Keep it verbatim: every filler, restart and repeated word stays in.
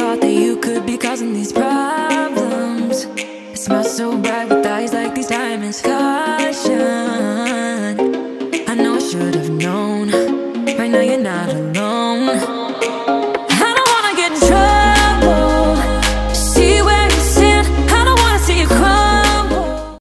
thought that you could be causing these problems. It smells so bright with eyes like these diamonds. Caution, I know I should have known. Right now you're not alone.